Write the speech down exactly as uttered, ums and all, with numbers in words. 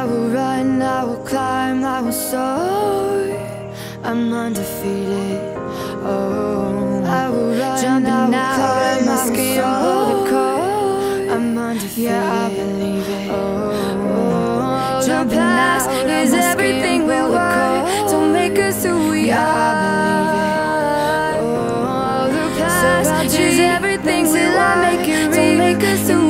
I will run, I will climb, I will soar. I'm undefeated. Oh, I will run, Jumping I will out climb, my skin, pull the cord. I'm undefeated. Yeah, I believe it. Oh, oh, jumping past is everything we want. Don't make us who we yeah, are. I believe it. Oh, the past so is everything. Will I make it real? Don't make us who